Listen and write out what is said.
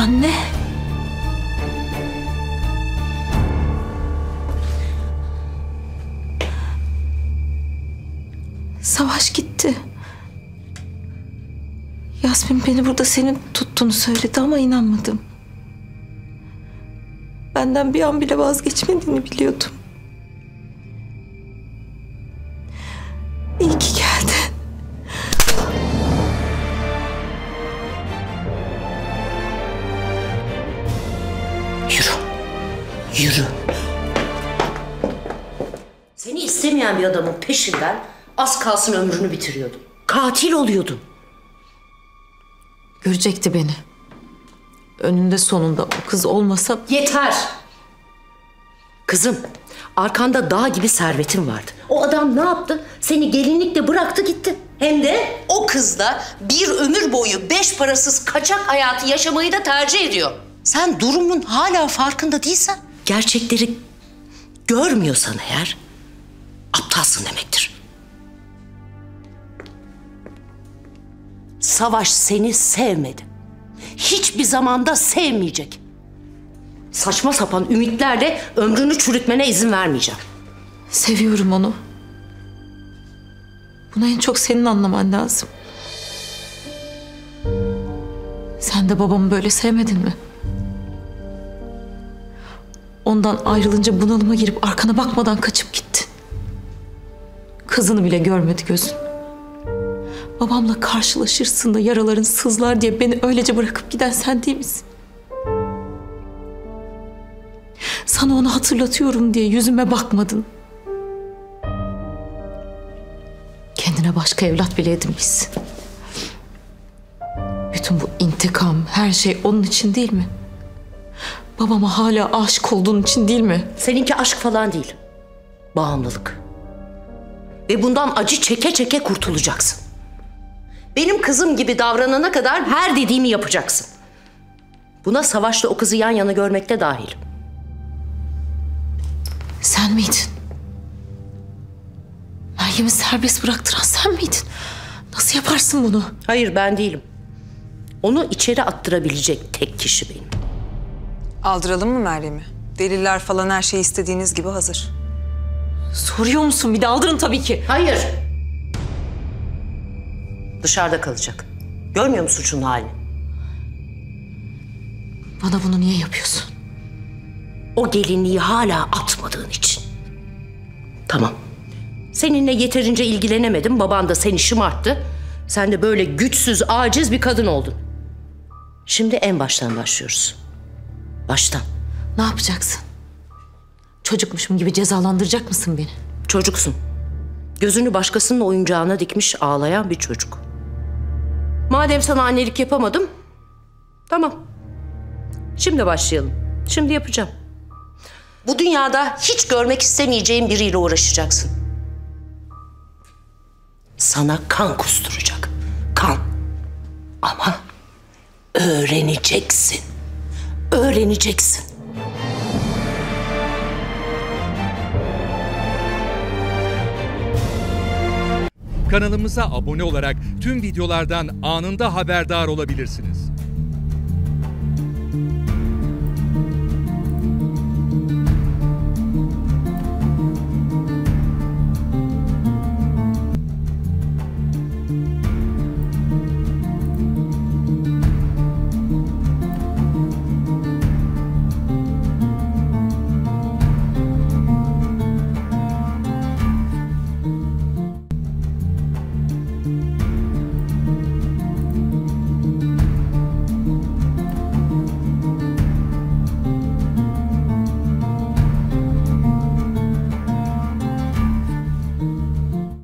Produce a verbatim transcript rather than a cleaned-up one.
Anne. Savaş gitti. Yasmin beni burada senin tuttuğunu söyledi ama inanmadım. Benden bir an bile vazgeçmediğini biliyordum. İyi ki geldin. Yürü. Yürü. Seni istemeyen bir adamın peşinden az kalsın ömrünü bitiriyordun. Katil oluyordun. Görecekti beni. Önünde sonunda o kız olmasa... Yeter! Kızım, arkanda dağ gibi servetin vardı. O adam ne yaptı? Seni gelinlikle bıraktı gitti. Hem de o kız da bir ömür boyu beş parasız kaçak hayatı yaşamayı da tercih ediyor. Sen durumun hala farkında değilsen, gerçekleri görmüyorsan eğer aptalsın demektir. Savaş seni sevmedi. Hiçbir zamanda sevmeyecek. Saçma sapan ümitlerle ömrünü çürütmene izin vermeyeceğim. Seviyorum onu. Bunu en çok senin anlaman lazım. Sen de babamı böyle sevmedin mi? Ondan ayrılınca bunalıma girip arkana bakmadan kaçıp gittin. Kızını bile görmedi gözün. Babamla karşılaşırsın da yaraların sızlar diye beni öylece bırakıp giden sen değil misin? Sana onu hatırlatıyorum diye yüzüme bakmadın. Kendine başka evlat bile edinmişsin. Bütün bu intikam, her şey onun için değil mi? Babama hala aşık olduğun için değil mi? Seninki aşk falan değil. Bağımlılık. Ve bundan acı çeke çeke kurtulacaksın. Benim kızım gibi davranana kadar her dediğimi yapacaksın. Buna Savaş'la o kızı yan yana görmekte dahil. Sen miydin? Meryem'i serbest bıraktıran sen miydin? Nasıl yaparsın bunu? Hayır, ben değilim. Onu içeri attırabilecek tek kişi benim. Aldıralım mı Meryem'i? Deliller falan her şey istediğiniz gibi hazır. Soruyor musun? Bir de aldırın tabii ki. Hayır. Dışarıda kalacak. Görmüyor musun şunun halini? Bana bunu niye yapıyorsun? O gelinliği hala atmadığın için. Tamam. Seninle yeterince ilgilenemedim. Baban da seni şımarttı. Sen de böyle güçsüz, aciz bir kadın oldun. Şimdi en baştan başlıyoruz. Baştan. Ne yapacaksın? Çocukmuşum gibi cezalandıracak mısın beni? Çocuksun. Gözünü başkasının oyuncağına dikmiş ağlayan bir çocuk. Madem sana annelik yapamadım, tamam. Şimdi başlayalım. Şimdi yapacağım. Bu dünyada hiç görmek istemeyeceğin biriyle uğraşacaksın. Sana kan kusturacak. Kan. Ama öğreneceksin. Öğreneceksin. Kanalımıza abone olarak tüm videolardan anında haberdar olabilirsiniz.